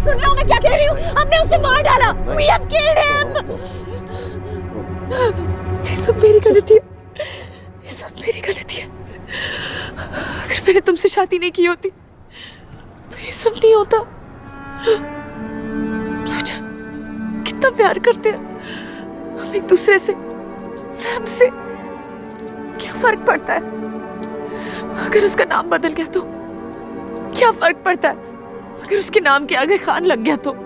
सुन रहा हूँ मैं क्या कह रही हूँ? हमने उसे मार डाला। We have killed him. ये सब मेरी गलती है, ये सब मेरी गलती है। अगर मैंने तुमसे शादी नहीं की होती तो ये सब नहीं होता। सोचा कितना प्यार करते हैं हम एक दूसरे से, सैम से। क्या फर्क पड़ता है अगर उसका नाम बदल गया तो? क्या फर्क पड़ता है अगर उसके नाम के आगे खान लग गया तो?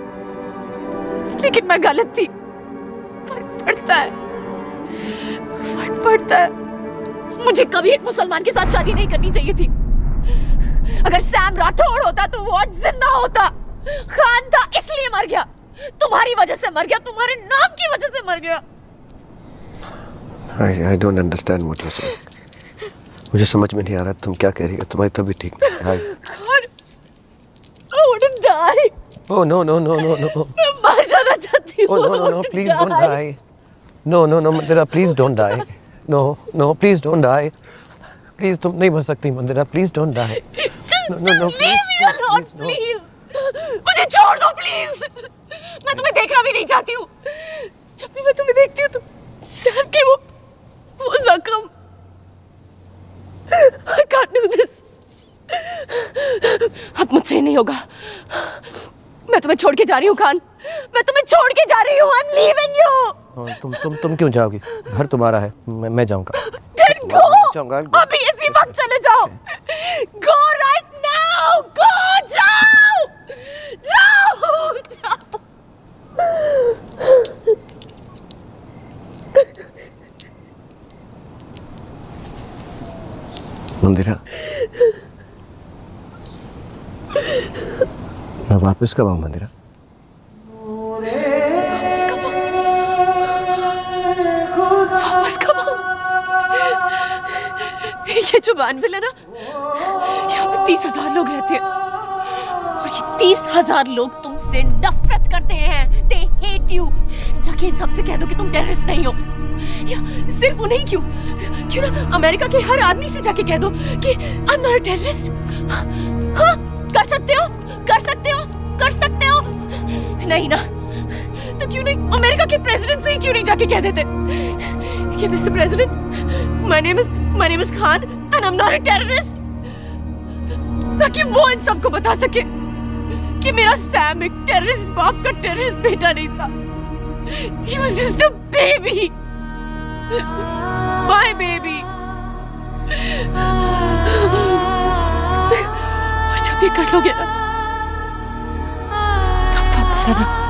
लेकिन मैं गलत थी। फर्क पड़ता है, फर्क पड़ता है। मुझे कभी एक मुसलमान के साथ शादी नहीं करनी चाहिए थी। अगर सैम राठौड़ होता तो वो आज जिंदा होता। खान था इसलिए मर गया, तुम्हारी वजह से मर गया, तुम्हारे नाम की वजह से मर गया। I don't understand what you're saying. मुझे समझ में नहीं आ रहा तुम क्या कह रही हो। तुम्हारी तबीयत ठीक नहीं है। God, I wouldn't die. Oh no no no no no. मैं मर जाना चाहती हूँ। Oh no no no, please don't die. No no no Mandira, please don't die. No no, please don't die. Please तुम नहीं मर सकती मंदिरा, please don't die. No no no, leave me alone, please. मुझे छोड़ दो प्लीज। मैं तुम्हें देखना भी नहीं चाहती हूँ। जब भी मैं तुम्हें देखती हूँ तो सैम की वो जख्म। I can't do this. अब मुझसे नहीं होगा। मैं तुम्हें छोड़ के जा रही हूँ खान, मैं तुम्हें छोड़ के जा रही हूँ। I'm leaving you. तुम क्यों जाओगी? घर तुम्हारा है, मैं जाऊँगा। Then go. अभी इसी वक्त चले जाओ। Go right now. Go, जाओ, जाओ, जाओ। मंदिरा, मैं वापस कब आऊँ मंदिरा? वापस कब आऊँ? ये जो बानविल है ना, यहाँ पे 30,000 लोग रहते हैं और ये 30,000 लोग तुमसे नफरत करते हैं। They hate you. जाके इन सबसे कह दो कि तुम टेररिस्ट नहीं हो। या सिर्फ उन्हें क्यों ना अमेरिका के हर आदमी से जाके कह दो कि I'm not a terrorist. हाँ, कर सकते हो, कर सकते हो, कर सकते हो। नहीं ना, तो क्यों नहीं अमेरिका के प्रेसिडेंट से ही क्यों नहीं जाके कह देते कि mister president, my name is Khan and I'm not a terrorist, ताकि वो इन सबको बता सके कि मेरा सैम एक टेररिस्ट बाप का टेररिस्ट बेटा नहीं था। He was just a baby. My baby. और जब ये कर लोगे ना, तब वापस आना।